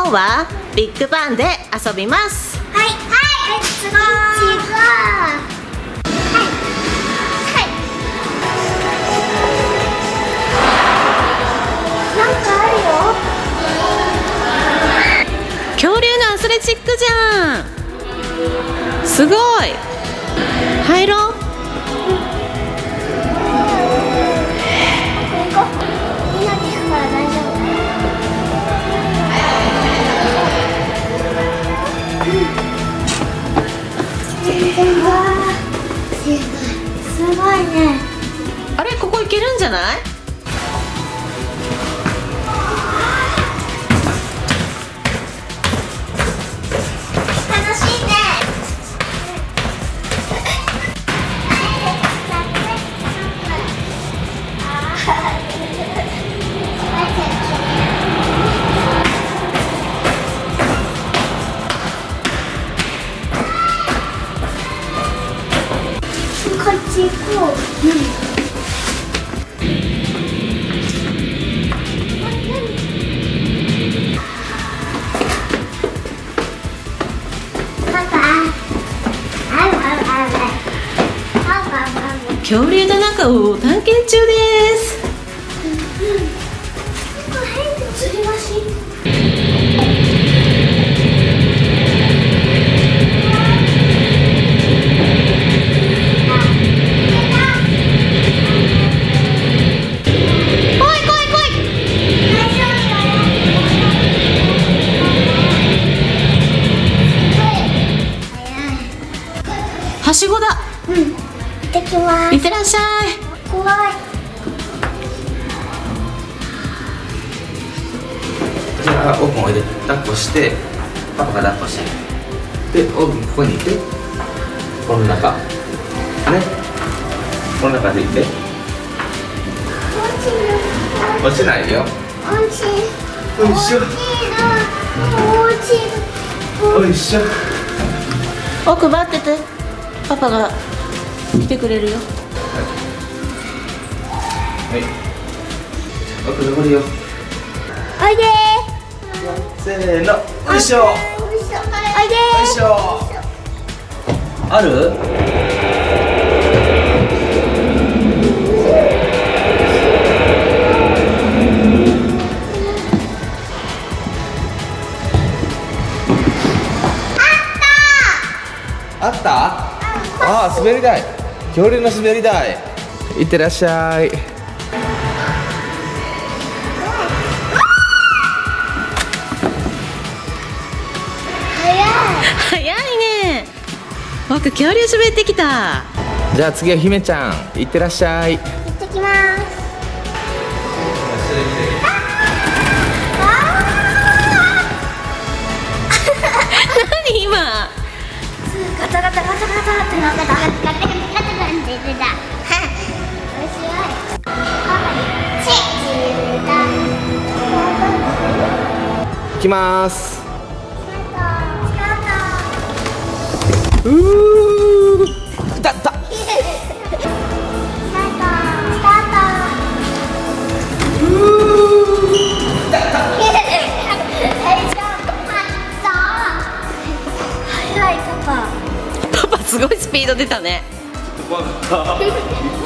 日はビッグバンで遊びます。 はいはい、レッツゴー。なんかあるよ。 恐竜のアスレチックじゃん。すごい。入ろう。 すごいね。 あれ、ここ行けるんじゃない？ 楽しいね。こっち行こう。 恐竜の中を探検中です。 吊り橋。 はしごだ。 うん。行ってきます。 いってらっしゃい。 怖い。 こちらオープンおいで、抱っこしてパパが抱っこして、でオープンここにいて、この中ね、この中でいて、落ちないよ。 落ちる。 おいしょ落ちる。 おいしょ。 奥待ってて、パパが来てくれるよ。 はい、奥登るよ。 おいでせーの、おいしょ。 おいでおいしょ。ある？あった？ああ、滑り台。恐竜の滑り台。いってらっしゃい。 早いね。僕、恐竜滑ってきた。 じゃあ次は姫ちゃん、いってらっしゃい。 行ってきます。 何今？ ガタガタガタガタってなってた。ガタガタガタガタって言ってた。面白い。 行きます。うー、だった。 パパすごいスピード出たね。 怖かった。僕もち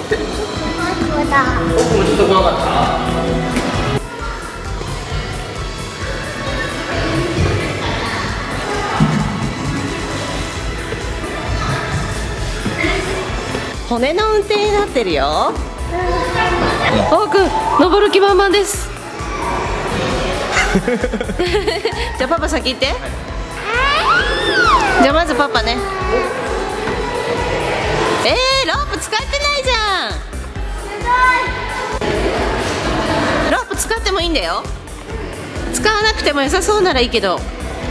ょっと怖かった。 骨の運転になってるよ。オーくん、登る気満々です。じゃあパパ先行って。じゃあまずパパね。ロープ使ってないじゃん。ロープ使ってもいいんだよ。使わなくても良さそうならいいけど、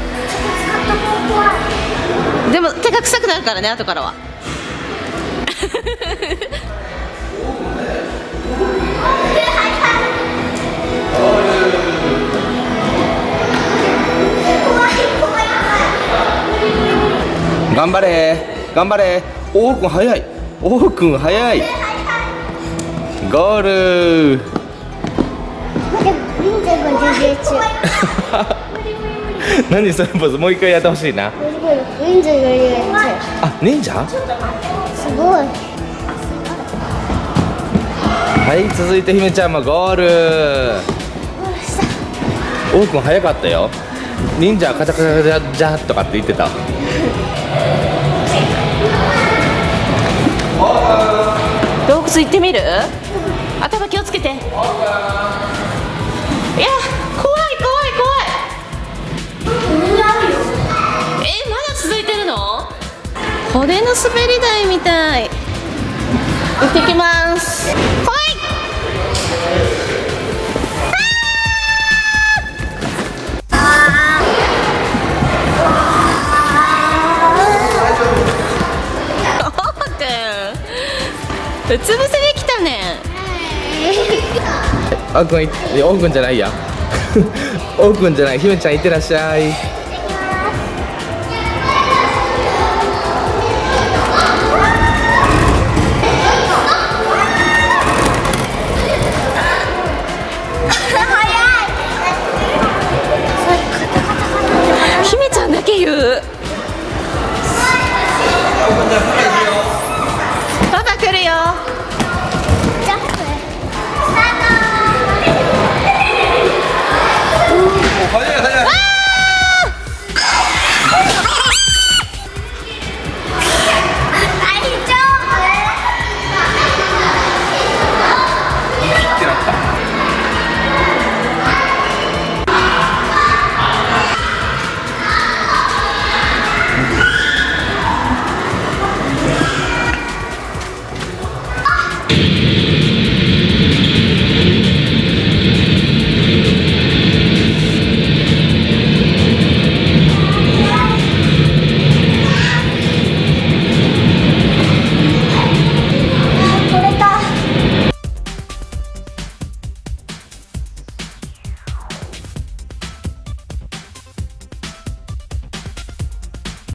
でも手が臭くなるからね、後からは。 頑張れ頑張れ。おーくん早い。おーくん早い。ゴール。 何そのポーズ、もう一回やってほしいな。 忍者がいるやあ、忍者？ つ。すごい。 はい、続いてひめちゃんもゴール。おうくん早かったよ。忍者カチャカチャカチャジャーとかって言ってた。 洞窟行ってみる？頭気をつけて。いや、怖い怖い怖い。まだ続いてるの？骨の滑り台みたい。行ってきます。はい。うつ伏せできたね。 おうくんじゃないや。おうくんじゃない、ひめちゃんいってらっしゃい。